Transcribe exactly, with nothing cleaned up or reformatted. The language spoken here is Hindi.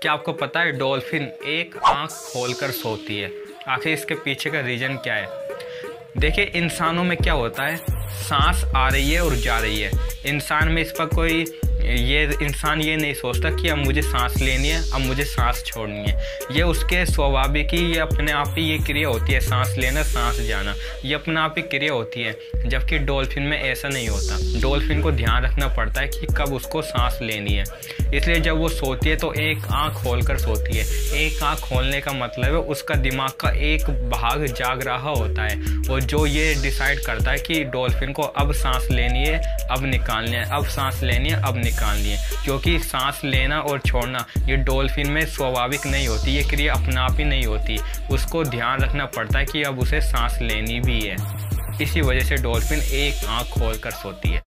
क्या आपको पता है डॉल्फिन एक आंख खोलकर सोती है? आखिर इसके पीछे का रीज़न क्या है? देखिए, इंसानों में क्या होता है, सांस आ रही है और जा रही है। इंसान में इस पर कोई ये इंसान ये नहीं सोचता कि अब मुझे सांस लेनी है, अब मुझे सांस छोड़नी है। ये उसके स्वाभाविक ही ये अपने आप ही ये क्रिया होती है, सांस लेना सांस जाना, ये अपने आप ही क्रिया होती है। जबकि डॉल्फिन में ऐसा नहीं होता। डॉल्फिन को ध्यान रखना पड़ता है कि कब उसको सांस लेनी है। इसलिए जब वो सोती है तो एक आँख खोलकर सोती है। एक आँख खोलने का मतलब है उसका दिमाग का एक भाग जाग रहा होता है और जो ये डिसाइड करता है कि डॉल्फिन को अब सांस लेनी है, अब निकालनी है, अब सांस लेनी है, अब निकालनी है। क्योंकि सांस लेना और छोड़ना ये डॉल्फिन में स्वाभाविक नहीं होती, ये क्रिया अपने आप ही नहीं होती। उसको ध्यान रखना पड़ता है कि अब उसे सांस लेनी भी है। इसी वजह से डॉल्फिन एक आँख खोल कर सोती है।